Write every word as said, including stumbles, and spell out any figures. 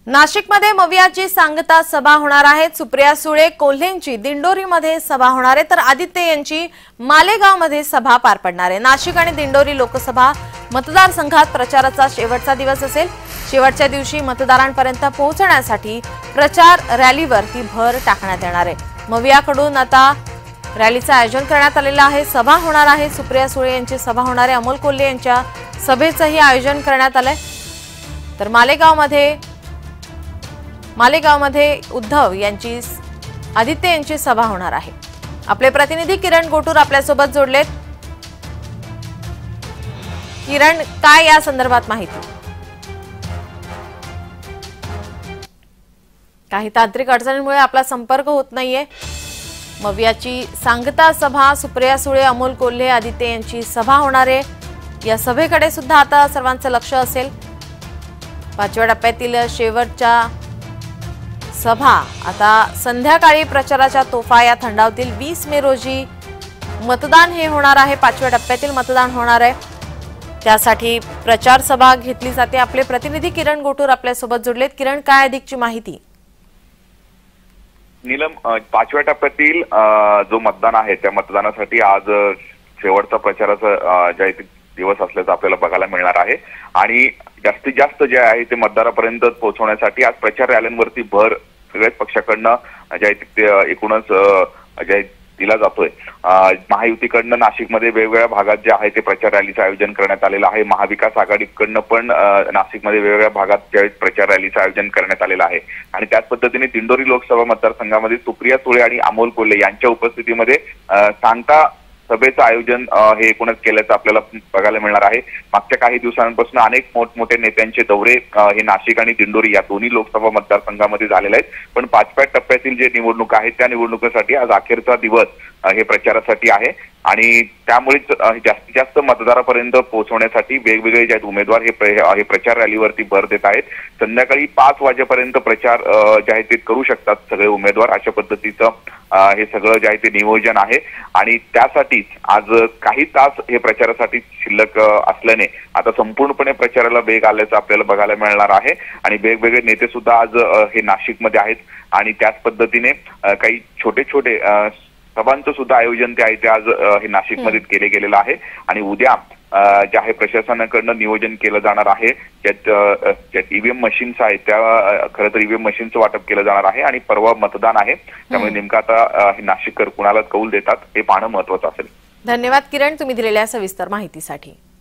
नाशिकमध्ये मवियाची सांगता सभा होणार आहे। सुप्रिया सुळे कोल्हेंची दिंडोरीमध्ये सभा होणार आहे, तर आदित्य यांची मालेगावमध्ये सभा पार पडणार आहे। नाशिक आणि दिंडोरी लोकसभा मतदारसंघात प्रचाराचा शेवटचा दिवस असेल। शेवटच्या दिवशी मतदारांपर्यंत पोहोचण्यासाठी प्रचार रॅलीवर ही भर टाकण्यात येणार आहे। मवियाकडून आता रॅलीचं आयोजन करण्यात आलेलं आहे। सभा होणार आहे। सुप्रिया सुळे यांची सभा होणार आहे। अमोल कोल्हे यांच्या सभेचंही आयोजन करण्यात आलंय। तर मालेगावमध्ये मालेगावमध्ये उद्धव यांची आदित्य यांची सभा होणार आहे। आपले प्रतिनिधी किरण गोटूर आपल्या सोबत जोडलेत। किरण, काय या संदर्भात माहिती? काही तांत्रिक अडचणींमुळे आपला संपर्क होत नाहीये। मवियाची सांगता सभा, सुप्रिया सुळे, अमोल कोल्हे, आदित्य यांची सभा होणार आहे। या सभेकडे सुद्धा आता सर्वांचं लक्ष असेल। पाचव्या टप्प्यातील शेवटच्या सभा आता संध्याकाळी प्रचाराच्या तोफा या थंडावतील। वीस मे रोजी मतदान हे होणार आहे। पाचव्या टप्प्यातील मतदान होणार आहे, त्यासाठी प्रचार सभा घेतली जाते। आपले प्रतिनिधी किरण गोटूर आपल्या सोबत जोडलेत। किरण, काय अधिकची माहिती? नीलम, पाचव्या टप्प्यातील जो मतदान आहे त्या मतदानासाठी आज शेवटचा प्रचाराचा जे दिवस असल्याचं आपल्याला बघायला मिळणार आहे आणि जास्तीत जास्त जे आहे ते मतदारापर्यंत पोहोचवण्यासाठी आज प्रचार रॅलींवरती भर सगळ्याच पक्षाकडनं जे आहे ते एकूणच जे दिला जातोय। महायुतीकडनं नाशिकमध्ये वेगवेगळ्या भागात जे आहे ते प्रचार रॅलीचं आयोजन करण्यात आलेलं आहे। महाविकास आघाडीकडनं पण नाशिकमध्ये वेगवेगळ्या भागात जे प्रचार रॅलीचं आयोजन करण्यात आलेलं आहे आणि त्याच पद्धतीने दिंडोरी लोकसभा मतदारसंघामध्ये सुप्रिया सुळे आणि अमोल कोल्हे यांच्या उपस्थितीमध्ये सांगता सभेचं आयोजन हे एकूणच केल्याचं आपल्याला बघायला मिळणार आहे। मागच्या काही दिवसांपासून अनेक मोठमोठे नेत्यांचे दौरे हे नाशिक आणि दिंडोरी या दोन्ही लोकसभा मतदारसंघामध्ये झालेले आहेत, पण पाचव्या टप्प्यातील जे निवडणूक आहेत त्या निवडणुकीसाठी आज अखेरचा दिवस हे प्रचारासाठी आहे आणि त्यामुळेच जास्तीत जास्त मतदारापर्यंत पोहोचवण्यासाठी वेगवेगळे जे उमेदवार हे प्रचार रॅलीवरती भर देत आहेत। संध्याकाळी पाच वाजेपर्यंत प्रचार जे आहे ते करू शकतात सगळे उमेदवार, अशा पद्धतीचं हे सगळं जे आहे ते नियोजन आहे आणि त्यासाठीच आज काही तास हे प्रचारासाठी शिल्लक असल्याने आता संपूर्णपणे प्रचाराला वेग आल्याचं आपल्याला बघायला मिळणार आहे आणि वेगवेगळे नेते सुद्धा आज हे नाशिकमध्ये आहेत आणि त्याच पद्धतीने काही छोटे छोटे सभांचं सुद्धा आयोजन ते आहे ते आज हे नाशिकमध्ये केले गेलेलं आहे आणि उद्या जे आहे प्रशासनाकडनं नियोजन केलं जाणार आहे। ज्यात ईव्हीएम मशीन्स आहेत त्या खरं तर ईव्हीएम मशीनचं वाटप केलं जाणार आहे आणि परवा मतदान आहे, त्यामुळे नेमकं आता हे नाशिककर कुणाला कौल देतात हे पाहणं महत्वाचं असेल। धन्यवाद किरण, तुम्ही दिलेल्या सविस्तर माहितीसाठी।